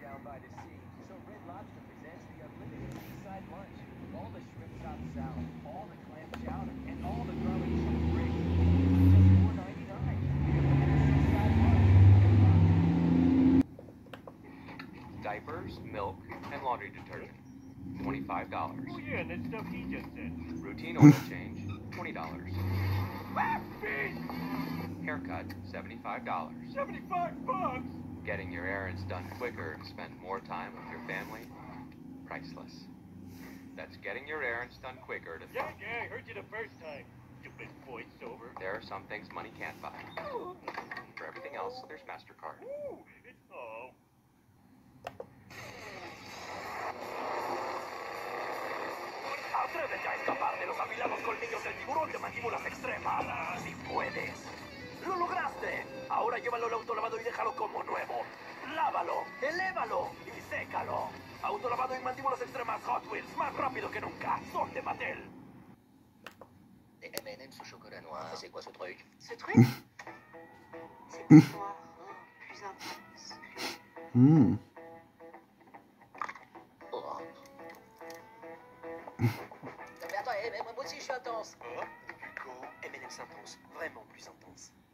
down by the sea, so Red Lobster presents the unlimited seaside lunch. All the shrimp chopped salad, all the clam chowder, and all the garlic shrimp bread. Just $4.99. The unlimited seaside lunch. Diapers, milk, and laundry detergent. $25. Oh yeah, that stuff he just said. Routine oil change, $20. Fish! Haircut, $75. 75 bucks! Getting your errands done quicker and spend more time with your family, priceless. That's getting your errands done quicker to... Yeah, I heard you the first time. Stupid voiceover. There are some things money can't buy. For everything else, there's MasterCard. Ooh, oh. Atrévete a escapar de los afilados colmillos del tiburón de mandíbulas extremas. Si puedes. ¡Lo lograste! Ahora llévalo al autolavado y déjalo como nuevo. Lávalo, elévalo y sécalo. Autolavado y mandíbulas extremas Hot Wheels, más rápido que nunca. Son de Mattel. Des M&M's au chocolat noir. C'est quoi ce truc? Ce truc, c'est plus noir, plus intense. Oh. Mais attends, moi aussi je suis intense. Oh, Hugo, M&M's intense, vraiment plus intense.